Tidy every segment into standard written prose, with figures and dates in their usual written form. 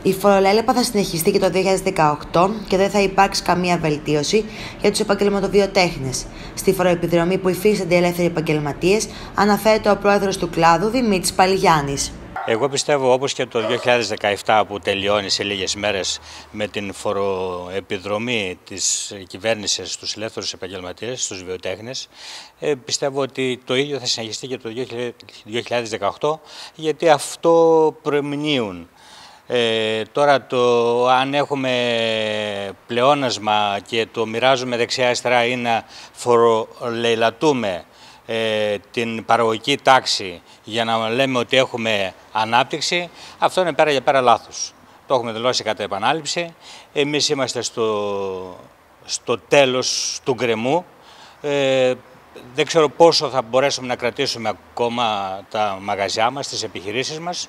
Η φορολέλεπα θα συνεχιστεί και το 2018 και δεν θα υπάρξει καμία βελτίωση για τους επαγγελματοβιοτέχνες. Στη φοροεπιδρομή που υφίστανται οι ελεύθεροι επαγγελματίες, αναφέρεται ο πρόεδρος του κλάδου, Δημήτρης Παλιγιάννης. Εγώ πιστεύω, όπως και το 2017 που τελειώνει σε λίγες μέρες με την φοροεπιδρομή της κυβέρνησης στους ελεύθερους επαγγελματίες, στους βιοτέχνες, πιστεύω ότι το ίδιο θα συνεχιστεί και το 2018, γιατί αυτό προμηνύουν. Τώρα αν έχουμε πλεόνασμα και το μοιράζουμε δεξιά-αριστερά ή να φορολεηλατούμε την παραγωγική τάξη για να λέμε ότι έχουμε ανάπτυξη, αυτό είναι πέρα για πέρα λάθος. Το έχουμε δηλώσει κατά επανάληψη. Εμείς είμαστε στο τέλος του γκρεμού. Δεν ξέρω πόσο θα μπορέσουμε να κρατήσουμε ακόμα τα μαγαζιά μας, τις επιχειρήσεις μας.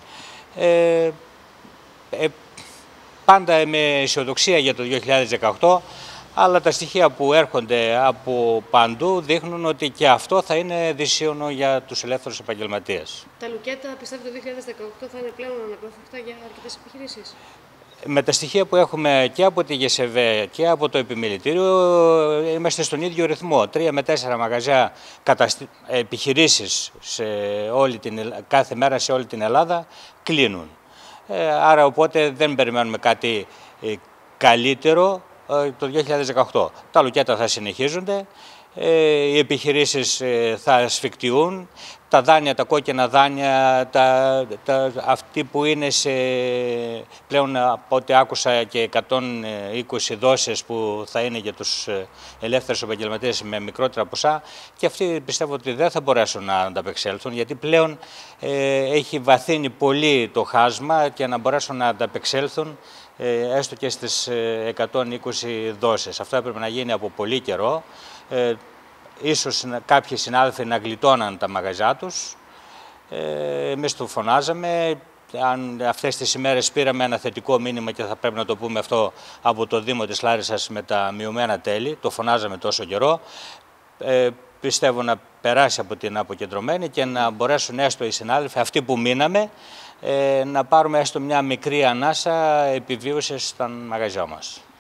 Πάντα με αισιοδοξία για το 2018, αλλά τα στοιχεία που έρχονται από παντού δείχνουν ότι και αυτό θα είναι δυσίωνο για τους ελεύθερους επαγγελματίες. Τα λουκέτα, πιστεύετε, το 2018 θα είναι πλέον αναπόφευκτα για αρκετές επιχειρήσεις? Με τα στοιχεία που έχουμε και από τη ΓΕΣΕΒΕ και από το επιμελητήριο, είμαστε στον ίδιο ρυθμό. 3 με 4 μαγαζιά επιχειρήσεις κάθε μέρα σε όλη την Ελλάδα κλείνουν. Άρα οπότε δεν περιμένουμε κάτι καλύτερο το 2018. Τα λουκέτα θα συνεχίζονται, οι επιχειρήσεις θα ασφικτιούν, τα δάνεια, τα κόκκινα δάνεια, αυτοί που είναι πλέον από ό,τι άκουσα και 120 δόσεις που θα είναι για τους ελεύθερους επαγγελματίες με μικρότερα ποσά, και αυτοί πιστεύω ότι δεν θα μπορέσουν να ανταπεξέλθουν, γιατί πλέον έχει βαθύνει πολύ το χάσμα και να μπορέσουν να ανταπεξέλθουν έστω και στις 120 δόσεις. Αυτό έπρεπε να γίνει από πολύ καιρό. Ίσως κάποιοι συνάδελφοι να γλιτώναν τα μαγαζιά τους. Εμείς το φωνάζαμε. Αυτές τις ημέρες πήραμε ένα θετικό μήνυμα και θα πρέπει να το πούμε αυτό από το Δήμο της Λάρισσας με τα μειωμένα τέλη. Το φωνάζαμε τόσο καιρό. Πιστεύω να περάσει από την αποκεντρωμένη και να μπορέσουν έστω οι συνάδελφοι, αυτοί που μείναμε, να πάρουμε έστω μια μικρή ανάσα επιβίωσης στα μαγαζιά μας.